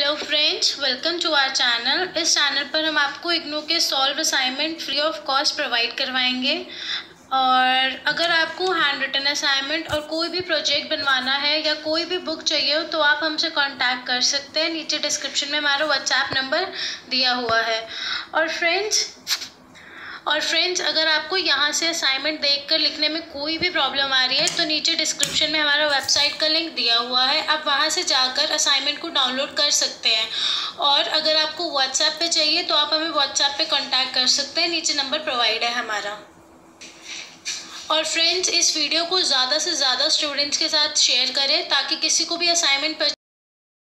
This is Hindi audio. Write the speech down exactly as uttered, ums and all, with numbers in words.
Hello friends, welcome to our channel. इस चैनल पर हम आपको इग्नू के solve assignment free of cost provide करवाएंगे। और अगर आपको हैंड रिटन असाइनमेंट और कोई भी प्रोजेक्ट बनवाना है या कोई भी बुक चाहिए हो तो आप हमसे कांटेक्ट कर सकते हैं। नीचे डिस्क्रिप्शन में हमारा व्हाट्सएप नंबर दिया हुआ है। और फ्रेंड्स और फ्रेंड्स अगर आपको यहाँ से असाइनमेंट देखकर लिखने में कोई भी प्रॉब्लम आ रही है तो नीचे डिस्क्रिप्शन में हमारा वेबसाइट का लिंक दिया हुआ है, आप वहाँ से जाकर असाइनमेंट को डाउनलोड कर सकते हैं। और अगर आपको व्हाट्सएप पे चाहिए तो आप हमें व्हाट्सएप पे कांटेक्ट कर सकते हैं, नीचे नंबर प्रोवाइड है हमारा। और फ्रेंड्स इस वीडियो को ज़्यादा से ज़्यादा स्टूडेंट्स के साथ शेयर करें ताकि किसी को भी असाइनमेंट